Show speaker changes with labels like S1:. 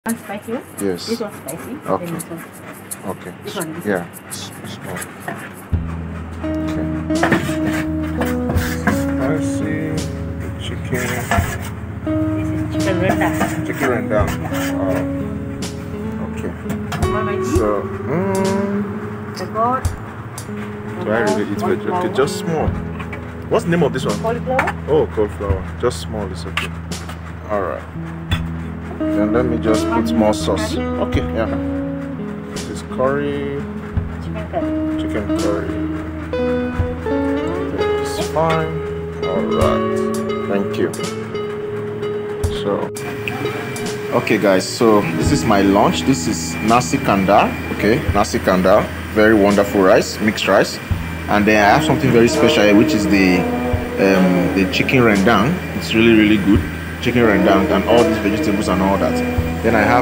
S1: One spicy one?
S2: Yes.
S1: This one spicy.
S2: Okay.
S1: Then this one.
S2: Okay.
S1: This one.
S2: Yeah. Small. Okay. Spicy chicken.
S1: This is chicken rendang.
S2: Chicken rendang. Okay. So,
S1: The goat.
S2: do I really eat veg? Okay, just small. What's the name of this one?
S1: Cauliflower.
S2: Oh, cauliflower. Just small is okay. Alright. Then let me just put more sauce. Okay, yeah. This is curry.
S1: Chicken curry.
S2: Chicken curry. It's fine. Alright. Thank you. So, okay guys, so this is my lunch. This is Nasi Kandar. Okay, Nasi Kandar. Very wonderful rice, mixed rice. And then I have something very special here, which is the chicken rendang. It's really good. Chicken rendang and all these vegetables and all that. Then I have